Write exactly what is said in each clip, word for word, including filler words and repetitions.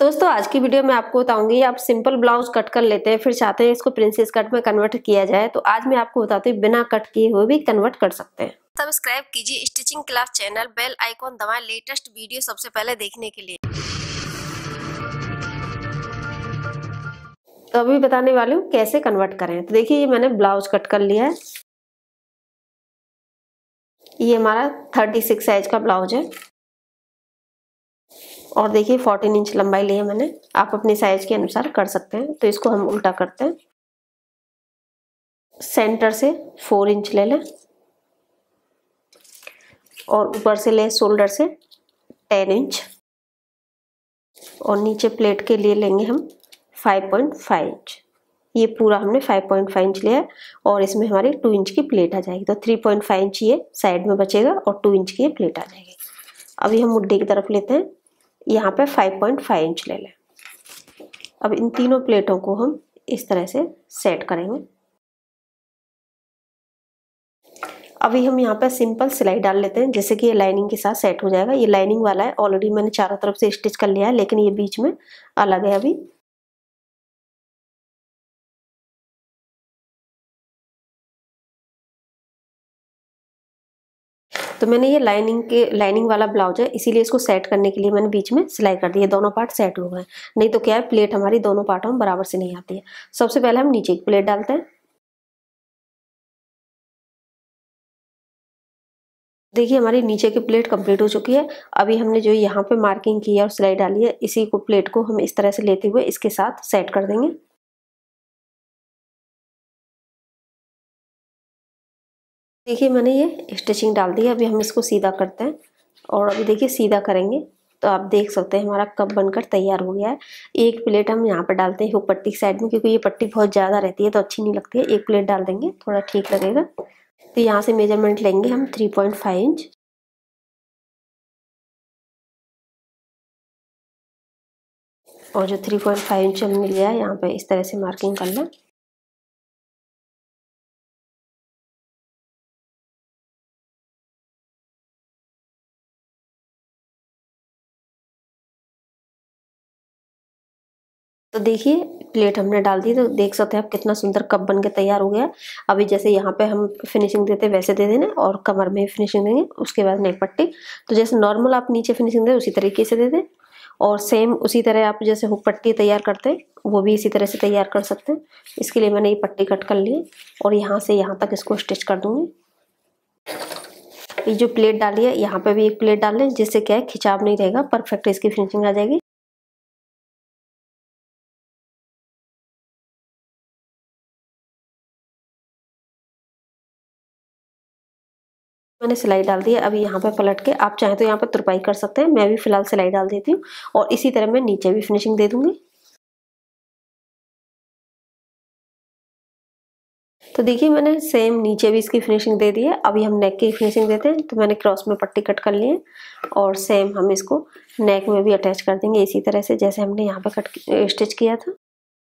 दोस्तों आज की वीडियो में आपको बताऊंगी आप सिंपल ब्लाउज कट कर लेते हैं फिर चाहते हैं इसको प्रिंसेस कट में कन्वर्ट किया जाए, तो आज मैं आपको बताती हूँ बिना कट किए हुए भी कन्वर्ट कर सकते हैं। सब्सक्राइब कीजिए stitching class channel, bell icon दबाएं लेटेस्ट वीडियो सबसे पहले देखने के लिए। तो अभी बताने वाली हूँ कैसे कन्वर्ट करें। तो देखिए ये मैंने ब्लाउज कट कर लिया है। ये हमारा छत्तीस साइज का ब्लाउज है और देखिए चौदह इंच लंबाई ली है मैंने। आप अपने साइज के अनुसार कर सकते हैं। तो इसको हम उल्टा करते हैं, सेंटर से फोर इंच ले लें और ऊपर से ले शोल्डर से टेन इंच और नीचे प्लेट के लिए लेंगे हम फाइव पॉइंट फाइव इंच। ये पूरा हमने फाइव पॉइंट फाइव इंच लिया है और इसमें हमारी टू इंच की प्लेट आ जाएगी। तो थ्री पॉइंट फाइव इंच ये साइड में बचेगा और टू इंच की ये प्लेट आ जाएगी। अभी हम मुड्ढे की तरफ लेते हैं, यहाँ पे फाइव पॉइंट फाइव इंच ले लें। अब इन तीनों प्लेटों को हम इस तरह से सेट करेंगे। अभी हम यहाँ पे सिंपल सिलाई डाल लेते हैं जैसे कि ये लाइनिंग के साथ सेट हो जाएगा। ये लाइनिंग वाला है, ऑलरेडी मैंने चारों तरफ से स्टिच कर लिया है, लेकिन ये बीच में अलग है। अभी तो मैंने ये लाइनिंग के लाइनिंग वाला ब्लाउज है, इसीलिए इसको सेट करने के लिए मैंने बीच में सिलाई कर दी है। दोनों पार्ट सेट हो गए, नहीं तो क्या है प्लेट हमारी दोनों पार्टों में बराबर से नहीं आती है। सबसे पहले हम नीचे की प्लेट डालते हैं। देखिए हमारी नीचे की प्लेट कंप्लीट हो चुकी है। अभी हमने जो यहाँ पे मार्किंग की है और सिलाई डाली है, इसी को प्लेट को हम इस तरह से लेते हुए इसके साथ सेट कर देंगे। देखिए मैंने ये स्टिचिंग डाल दी है। अभी हम इसको सीधा करते हैं और अभी देखिए सीधा करेंगे तो आप देख सकते हैं हमारा कप बनकर तैयार हो गया है। एक प्लेट हम यहाँ पे डालते हैं हुक पट्टी साइड में, क्योंकि ये पट्टी बहुत ज़्यादा रहती है तो अच्छी नहीं लगती है। एक प्लेट डाल देंगे, थोड़ा ठीक लगेगा। तो यहाँ से मेजरमेंट लेंगे हम थ्री पॉइंट फाइव इंच और जो थ्री पॉइंट फाइव इंच हमने लिया है यहाँ पे इस तरह से मार्किंग कर लें। तो देखिए प्लेट हमने डाल दी, तो देख सकते हैं आप कितना सुंदर कप बन के तैयार हो गया। अभी जैसे यहाँ पे हम फिनिशिंग देते हैं वैसे दे देना और कमर में फिनिशिंग देंगे, उसके बाद नेक पट्टी। तो जैसे नॉर्मल आप नीचे फिनिशिंग दें उसी तरीके से दे दें और सेम उसी तरह आप जैसे हुक पट्टी तैयार करते हैं वो भी इसी तरह से तैयार कर सकते हैं। इसके लिए मैंने ये पट्टी कट कर ली और यहाँ से यहाँ तक इसको स्टिच कर दूंगी। ये जो प्लेट डाली है यहाँ पे भी एक प्लेट डाल लें, जिससे क्या है खिंचाव नहीं रहेगा, परफेक्ट इसकी फिनिशिंग आ जाएगी। मैंने सिलाई डाल दी है। अभी यहाँ पे पलट के आप चाहें तो यहाँ पे तुरपाई कर सकते हैं, मैं भी फिलहाल सिलाई डाल देती हूँ और इसी तरह मैं नीचे भी फिनिशिंग दे दूंगी। तो देखिए मैंने सेम नीचे भी इसकी फिनिशिंग दे दी है। अभी हम नेक की फिनिशिंग देते हैं। तो मैंने क्रॉस में पट्टी कट कर ली है और सेम हम इसको नेक में भी अटैच कर देंगे इसी तरह से जैसे हमने यहाँ पे कट स्टिच किया था।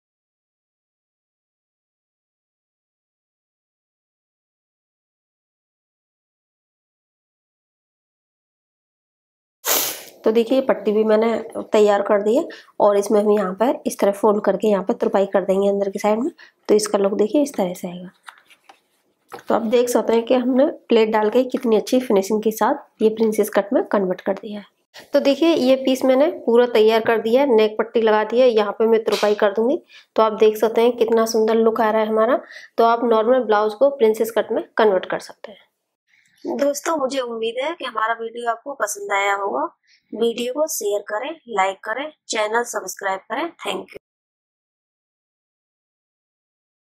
तो देखिए पट्टी भी मैंने तैयार कर दी है और इसमें हम यहाँ पर इस तरह फोल्ड करके यहाँ पर तुरपाई कर देंगे अंदर की साइड में। तो इसका लुक देखिए इस तरह से आएगा। तो आप देख सकते हैं कि हमने प्लेट डाल के कितनी अच्छी फिनिशिंग के साथ ये प्रिंसेस कट में कन्वर्ट कर दिया है। तो देखिए ये पीस मैंने पूरा तैयार कर दिया है, नेक पट्टी लगा दी है, यहाँ पे मैं तुरपाई कर दूंगी। तो आप देख सकते हैं कितना सुंदर लुक आ रहा है हमारा। तो आप नॉर्मल ब्लाउज को प्रिंसेस कट में कन्वर्ट कर सकते हैं। दोस्तों मुझे उम्मीद है कि हमारा वीडियो आपको पसंद आया होगा। वीडियो को शेयर करें, लाइक करें, चैनल सब्सक्राइब करें। Thank you.